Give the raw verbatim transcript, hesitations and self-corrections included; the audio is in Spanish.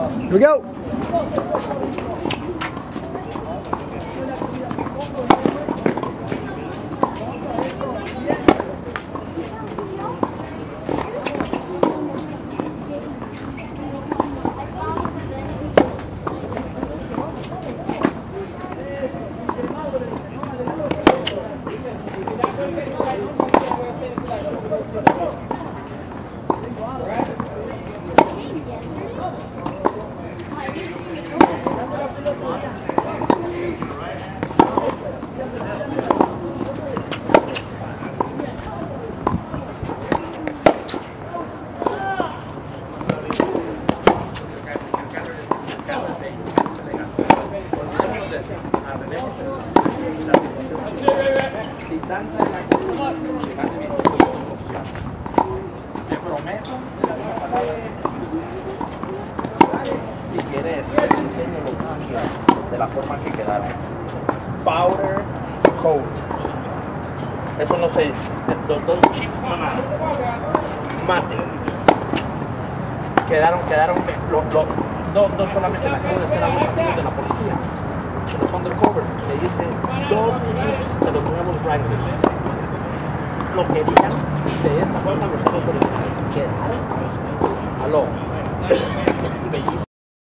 Here we go. Si tanta es la cosa, fíjate bien, te prometo, si quieres, te enseño los cambios de la forma que quedaron. Powder coat. Eso no sé, los dos chips mate. Quedaron, quedaron, lo, lo, no, no solamente me acabo de hacer a los amigos de la policía, de los undercovers, le dicen dos chips de los nuevos Wranglers. Lo querían de esa forma los otros originales. Aló. Bellísimo.